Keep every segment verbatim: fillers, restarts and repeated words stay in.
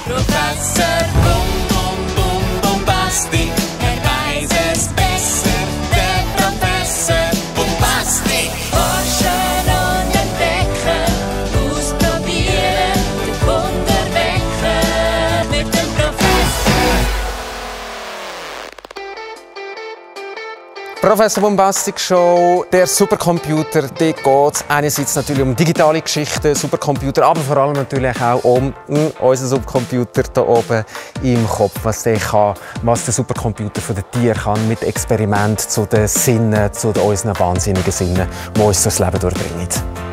Professor Bum Bum Bum Bombastic, er weiß es besser, der Professor Bombastic. Forschen und entdecken, ausprobieren, den Wunder wecken mit dem Professor. Professor Bombastic Show, der Supercomputer, dort geht es einerseits natürlich um digitale Geschichten, Supercomputer, aber vor allem natürlich auch um mh, unseren Supercomputer hier oben im Kopf, was der kann, was der Supercomputer von den Tieren kann, mit Experimenten zu den Sinnen, zu unseren wahnsinnigen Sinnen, die uns das Leben durchbringen.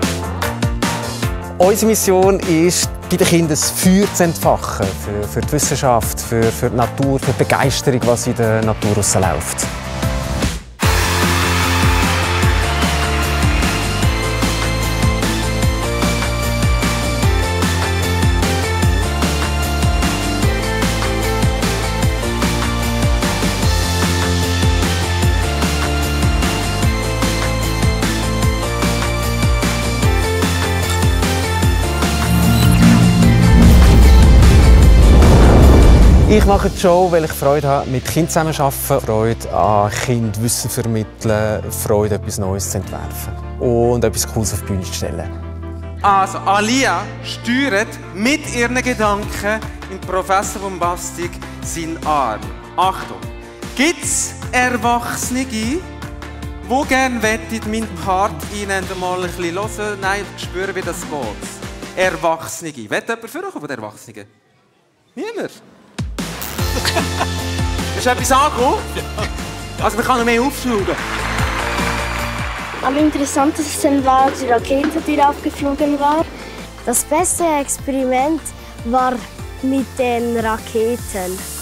Unsere Mission ist, bei den Kindern das Feuer zu entfachen, für, für die Wissenschaft, für, für die Natur, für die Begeisterung, was in der Natur rausläuft. Ich mache die Show, weil ich Freude habe, mit Kindern zusammenzuarbeiten, Freude an Kindern Wissen vermitteln, Freude, etwas Neues zu entwerfen und etwas Cooles auf die Bühne zu stellen. Also, Alia steuert mit ihren Gedanken in Professor Bombastic seinen Arm. Achtung! Gibt es Erwachsene, die gerne wettet, meinen Part Ihnen mal ein bisschen hören, nein, spüren, wie das geht? Erwachsene. Wettet jemand für euch von den Erwachsenen? Niemand? Ist etwas angekommen? Also man kann noch mehr aufschauen. Am interessantesten war die Rakete, die aufgeflogen war. Das beste Experiment war mit den Raketen.